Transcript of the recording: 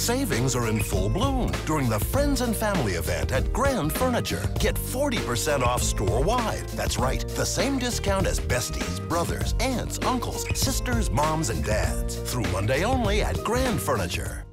Savings are in full bloom during the Friends and Family event at Grand Furniture. Get 40% off store-wide. That's right, the same discount as besties, brothers, aunts, uncles, sisters, moms, and dads. Through Monday only at Grand Furniture.